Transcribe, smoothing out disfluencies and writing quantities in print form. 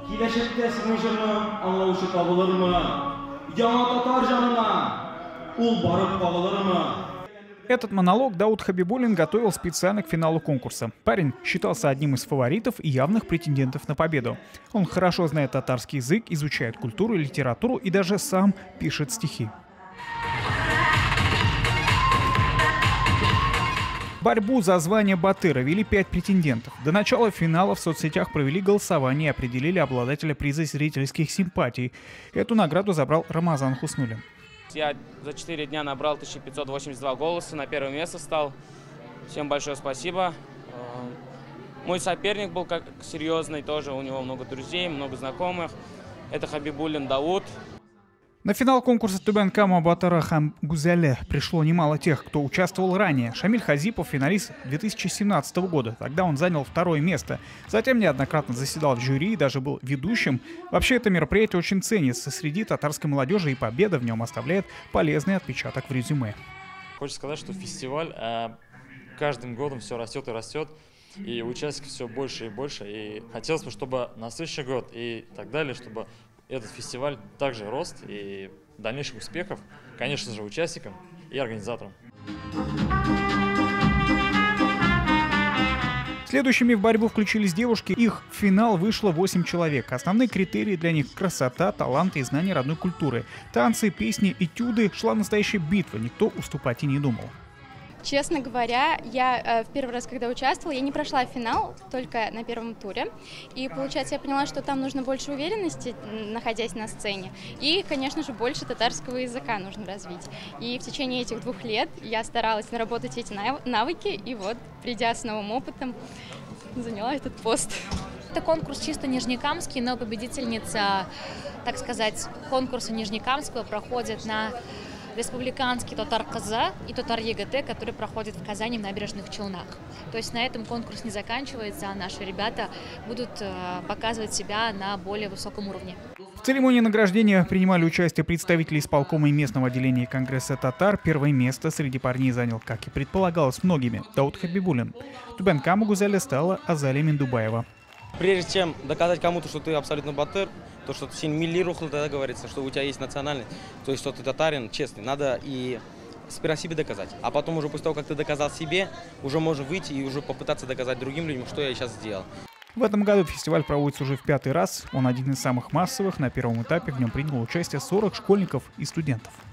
Киләчәктә синең җырны аңлаучы табылырмы? Яңа татар җанына ул барып кагылырмы? Этот монолог Дауд Хабибуллин готовил специально к финалу конкурса. Парень считался одним из фаворитов и явных претендентов на победу. Он хорошо знает татарский язык, изучает культуру и литературу и даже сам пишет стихи. Борьбу за звание батыра вели 5 претендентов. До начала финала в соцсетях провели голосование и определили обладателя приза зрительских симпатий. Эту награду забрал Рамазан Хуснуллин. Я за 4 дня набрал 1582 голоса, на первое место стал. Всем большое спасибо. Мой соперник был как серьезный, тоже у него много друзей, много знакомых. Это Хабибуллин Дауд. На финал конкурса Тубенкама Батыра Хамгузеле пришло немало тех, кто участвовал ранее. Шамиль Хазипов — финалист 2017 года. Тогда он занял 2-е место. Затем неоднократно заседал в жюри и даже был ведущим. Вообще это мероприятие очень ценится среди татарской молодежи, и победа в нем оставляет полезный отпечаток в резюме. Хочется сказать, что фестиваль каждым годом все растет и растет. И участников все больше и больше. И хотелось бы, чтобы на следующий год и так далее, чтобы этот фестиваль также рос, и дальнейших успехов, конечно же, участникам и организаторам. Следующими в борьбу включились девушки. Их в финал вышло 8 человек. Основные критерии для них — красота, талант и знание родной культуры. Танцы, песни, этюды. Шла настоящая битва. Никто уступать и не думал. Честно говоря, я в первый раз, когда участвовала, я не прошла финал, только на первом туре. И, получается, я поняла, что там нужно больше уверенности, находясь на сцене. И, конечно же, больше татарского языка нужно развить. И в течение этих 2 лет я старалась наработать эти навыки. И вот, придя с новым опытом, заняла этот пост. Это конкурс чисто нижнекамский, но победительница, так сказать, конкурса нижнекамского проходит на республиканский Татар-Каза и Татар-ЕГТ, который проходит в Казани в Набережных Челнах. То есть на этом конкурс не заканчивается, а наши ребята будут показывать себя на более высоком уровне. В церемонии награждения принимали участие представители исполкома и местного отделения Конгресса татар. 1-е место среди парней занял, как и предполагалось многими, Дауд Хабибуллин. Тубенкама Гузеля стала Азалия Миндубаева. Прежде чем доказать кому-то, что ты абсолютно батыр, то, что ты милли рухло, тогда говорится, что у тебя есть национальность, то есть, что ты татарин, честный, надо и сперва себе доказать. А потом уже после того, как ты доказал себе, уже можно выйти и уже попытаться доказать другим людям, что я сейчас сделал. В этом году фестиваль проводится уже в 5-й раз. Он один из самых массовых. На первом этапе в нем приняло участие 40 школьников и студентов.